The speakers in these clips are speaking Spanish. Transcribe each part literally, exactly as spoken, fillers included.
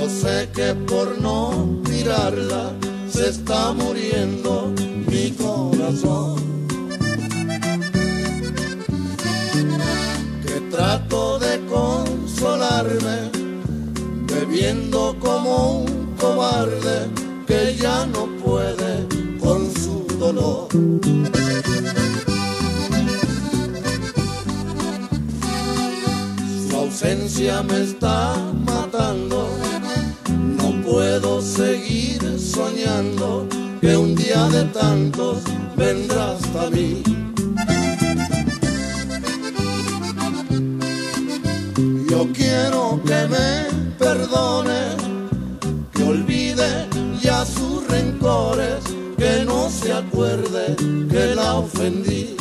sé que por no mirarla se está muriendo mi corazón, que trato de consolarme bebiendo como un cobarde que ya no puede con su dolor. Su ausencia me está matando, no puedo seguir soñando que un día de tantos vendrá hasta mí. Yo quiero que me perdone, que olvide ya sus rencores, que no se acuerde que la ofendí.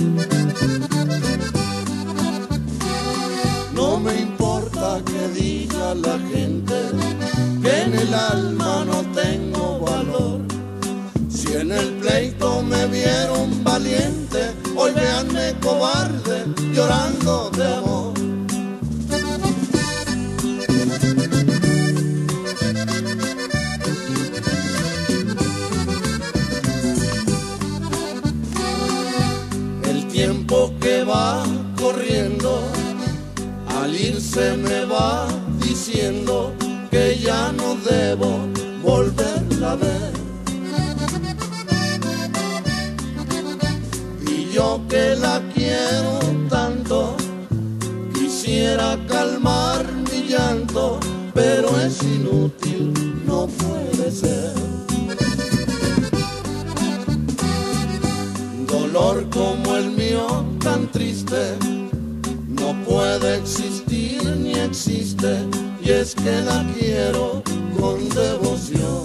No me importa que diga la gente que en el alma no tengo valor. Si en el pleito me vieron valiente, hoy véanme cobarde llorando de amor. El tiempo que va corriendo, al irse me va diciendo que ya no debo volverla a ver. Y yo que la quiero tanto, quisiera calmar mi llanto, pero es inútil, no puede ser. Dolor como el mío tan triste no puede existir ni existe, y es que la quiero con devoción.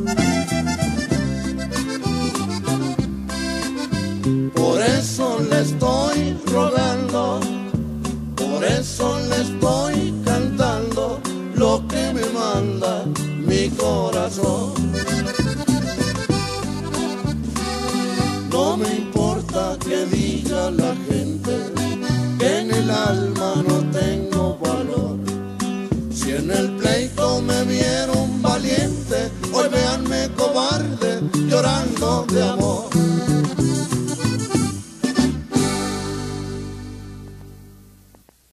Por eso le estoy rogando, por eso le estoy cantando lo que me manda mi corazón.